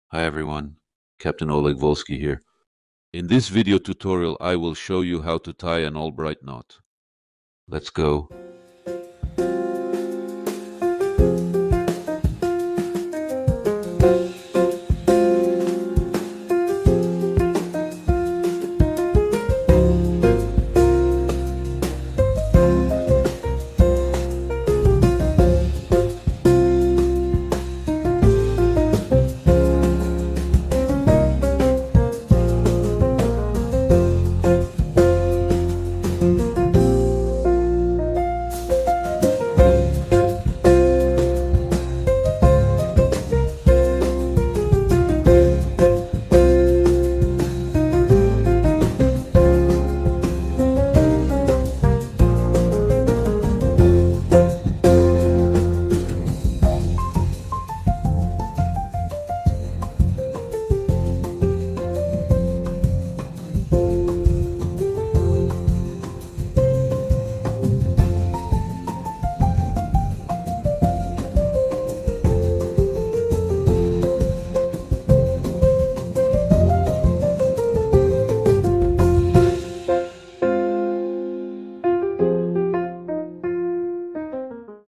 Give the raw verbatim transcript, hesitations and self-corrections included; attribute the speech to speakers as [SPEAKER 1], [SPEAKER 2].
[SPEAKER 1] Hi everyone, Captain Oleg Volsky here. In this video tutorial I will show you how to tie an Albright knot. Let's go.